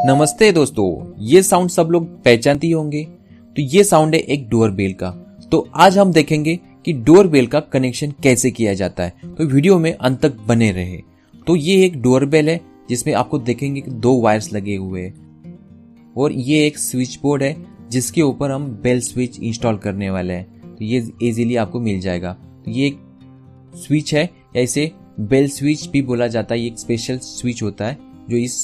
नमस्ते दोस्तों, ये साउंड सब लोग पहचानते ही होंगे। तो ये साउंड है एक डोरबेल का। तो आज हम देखेंगे कि डोरबेल का कनेक्शन कैसे किया जाता है, तो वीडियो में अंत तक बने रहे। तो ये एक डोरबेल है जिसमें आपको देखेंगे कि 2 वायर्स लगे हुए हैं और ये एक स्विच बोर्ड है जिसके ऊपर हम बेल स्विच इंस्टॉल करने वाले हैं। तो ये इजीली आपको मिल जाएगा। तो ये एक स्विच है या इसे बेल स्विच भी बोला जाता है। ये एक स्पेशल स्विच होता है जो इस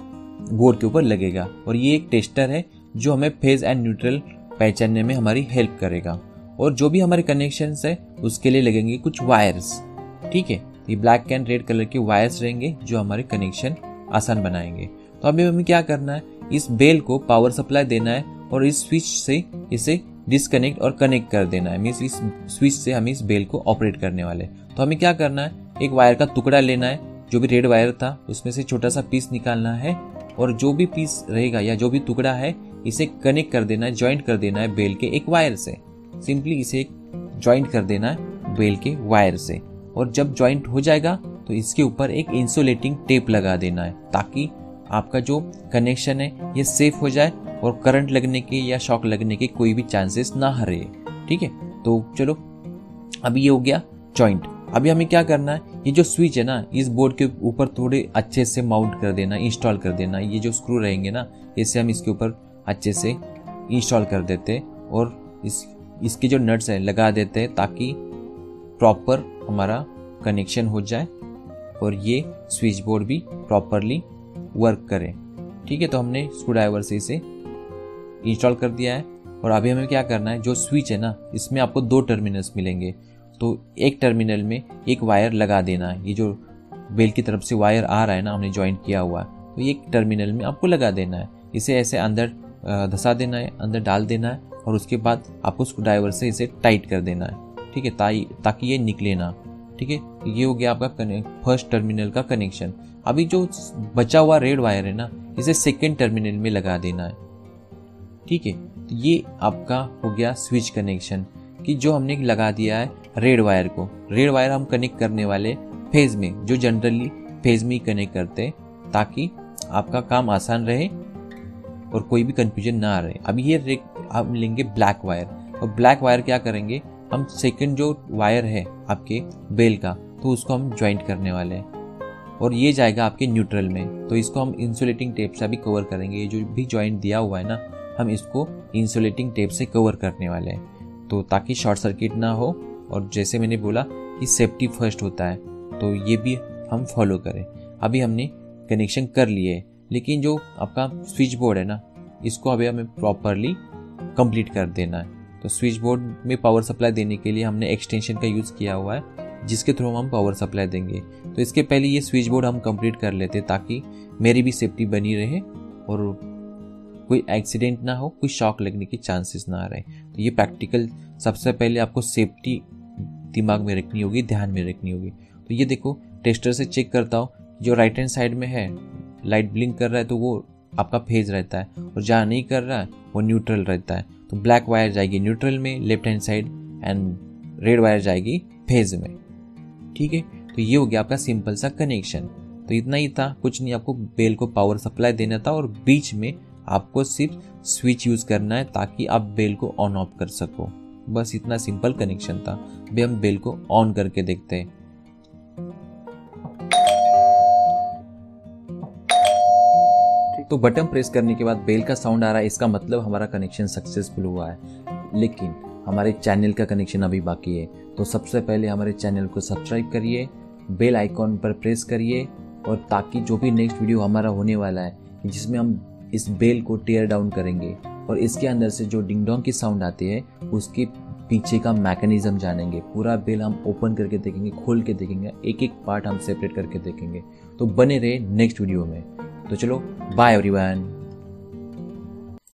बोर्ड के ऊपर लगेगा और ये एक टेस्टर है जो हमें फेज एंड न्यूट्रल पहचानने में हमारी हेल्प करेगा। और जो भी हमारे कनेक्शंस है उसके लिए लगेंगे कुछ वायर्स। ठीक है, ये ब्लैक एंड रेड कलर के वायर्स रहेंगे जो हमारे कनेक्शन आसान बनाएंगे। तो अभी हमें क्या करना है, इस बेल को पावर सप्लाई देना है और इस स्विच से इसे डिस्कनेक्ट और कनेक्ट कर देना है। मींस इस स्विच से हम इस बेल को ऑपरेट करने वाले। तो हमें क्या करना है, एक वायर का टुकड़ा लेना है, जो भी रेड वायर था उसमें से छोटा सा पीस निकालना है और जो भी पीस रहेगा या जो भी टुकड़ा है इसे कनेक्ट कर देना है, ज्वाइंट कर देना है बेल के एक वायर से। सिंपली इसे ज्वाइंट कर देना है बेल के वायर से और जब ज्वाइंट हो जाएगा तो इसके ऊपर एक इंसुलेटिंग टेप लगा देना है ताकि आपका जो कनेक्शन है ये सेफ हो जाए और करंट लगने के या शॉक लगने के कोई भी चांसेस ना रहे। ठीक है, तो चलो अभी ये हो गया ज्वाइंट। अभी हमें क्या करना है, ये जो स्विच है ना इस बोर्ड के ऊपर थोड़े अच्छे से माउंट कर देना, इंस्टॉल कर देना। ये जो स्क्रू रहेंगे ना इसे हम इसके ऊपर अच्छे से इंस्टॉल कर देते और इसके जो नट्स है लगा देते हैं ताकि प्रॉपर हमारा कनेक्शन हो जाए और ये स्विच बोर्ड भी प्रॉपरली वर्क करे। ठीक है, तो हमने स्क्रू ड्राइवर से इसे इंस्टॉल कर दिया है और अभी हमें क्या करना है, जो स्विच है ना इसमें आपको 2 टर्मिनल्स मिलेंगे। तो एक टर्मिनल में एक वायर लगा देना है। ये जो बेल की तरफ से वायर आ रहा है ना हमने ज्वाइंट किया हुआ है, तो ये एक टर्मिनल में आपको लगा देना है। इसे ऐसे अंदर धसा देना है, अंदर डाल देना है और उसके बाद आपको स्क्रू ड्राइवर से इसे टाइट कर देना है। ठीक है, ताकि ये निकले ना। ठीक है, ये हो गया आपका फर्स्ट टर्मिनल का कनेक्शन। अभी जो बचा हुआ रेड वायर है ना इसे सेकेंड टर्मिनल में लगा देना है। ठीक है, तो ये आपका हो गया स्विच कनेक्शन कि जो हमने लगा दिया है रेड वायर को। रेड वायर हम कनेक्ट करने वाले फेज में, जो जनरली फेज में ही कनेक्ट करते हैं ताकि आपका काम आसान रहे और कोई भी कंफ्यूजन ना रहे। अब ये हम लेंगे ब्लैक वायर और ब्लैक वायर क्या करेंगे, हम सेकंड जो वायर है आपके बेल का तो उसको हम ज्वाइंट करने वाले हैं और ये जाएगा आपके न्यूट्रल में। तो इसको हम इंसुलेटिंग टेप से भी कवर करेंगे। ये जो भी ज्वाइंट दिया हुआ है ना हम इसको इंसुलेटिंग टेप से कवर करने वाले हैं तो ताकि शॉर्ट सर्किट ना हो और जैसे मैंने बोला कि सेफ्टी फर्स्ट होता है तो ये भी हम फॉलो करें। अभी हमने कनेक्शन कर लिए, लेकिन जो आपका स्विच बोर्ड है ना इसको अभी हमें प्रॉपरली कंप्लीट कर देना है। तो स्विच बोर्ड में पावर सप्लाई देने के लिए हमने एक्सटेंशन का यूज़ किया हुआ है जिसके थ्रू हम पावर सप्लाई देंगे। तो इसके पहले ये स्विच बोर्ड हम कंप्लीट कर लेते ताकि मेरी भी सेफ्टी बनी रहे और कोई एक्सीडेंट ना हो, कोई शॉक लगने की चांसेस ना रहे। तो ये प्रैक्टिकल सबसे पहले आपको सेफ्टी दिमाग में रखनी होगी, ध्यान में रखनी होगी। तो ये देखो टेस्टर से चेक करता हूँ, जो राइट हैंड साइड में है लाइट ब्लिंक कर रहा है तो वो आपका फेज रहता है और जहाँ नहीं कर रहा है वो न्यूट्रल रहता है। तो ब्लैक वायर जाएगी न्यूट्रल में left hand side and red wire जाएगी फेज में। ठीक है, तो ये हो गया आपका सिंपल सा कनेक्शन। तो इतना ही था, कुछ नहीं, आपको बेल को पावर सप्लाई देना था और बीच में आपको सिर्फ स्विच यूज करना है ताकि आप बेल को ऑन ऑफ कर सको। बस इतना सिंपल कनेक्शन था। अभी हम बेल को ऑन करके देखते हैं। तो बटन प्रेस करने के बाद बेल का साउंड आ रहा है, इसका मतलब हमारा कनेक्शन सक्सेसफुल हुआ है। लेकिन हमारे चैनल का कनेक्शन अभी बाकी है। तो सबसे पहले हमारे चैनल को सब्सक्राइब करिए, बेल आइकॉन पर प्रेस करिए और ताकि जो भी नेक्स्ट वीडियो हमारा होने वाला है जिसमें हम इस बेल को टेयर डाउन करेंगे और इसके अंदर से जो डिंग डोंग की साउंड आती है उसके पीछे का मैकेनिज्म जानेंगे। पूरा बेल हम ओपन करके देखेंगे, खोल के देखेंगे, एक एक पार्ट हम सेपरेट करके देखेंगे। तो बने रहे नेक्स्ट वीडियो में। तो चलो बाय एवरीवन।